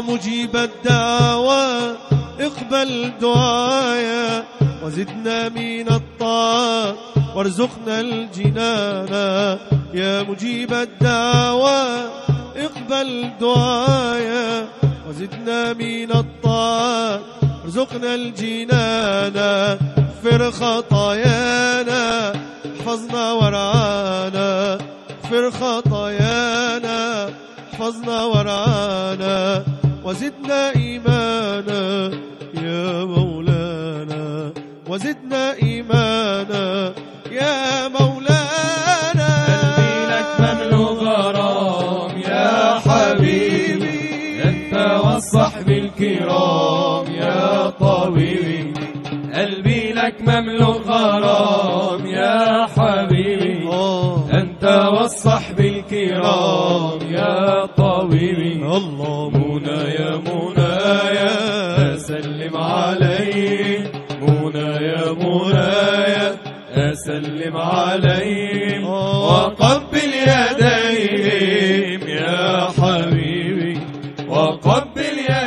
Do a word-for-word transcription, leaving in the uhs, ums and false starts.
مجيب الدعوة اقبل دعايا وزدنا من الطاعة وارزقنا الجنان. يا مجيب الدعوة اقبل دعايا وزدنا من الطاعة وارزقنا الجنان. اغفر خطايانا احفظنا وارعانا، اغفر خطايانا احفظنا وارعانا وزدنا إيمانا يا مولانا، وزدنا إيمانا يا مولانا. قلبي لك مملو غرام يا حبيبي، أنت والصحب الكرام يا طبيبي. قلبي لك مملو غرام يا حبيبي، أنت والصحب الكرام يا طبيبي. الله منى يا منايا أسلم عليه، منى يا منايا أسلم عليه وقبل يديهم يا حبيبي، وقبل يديهم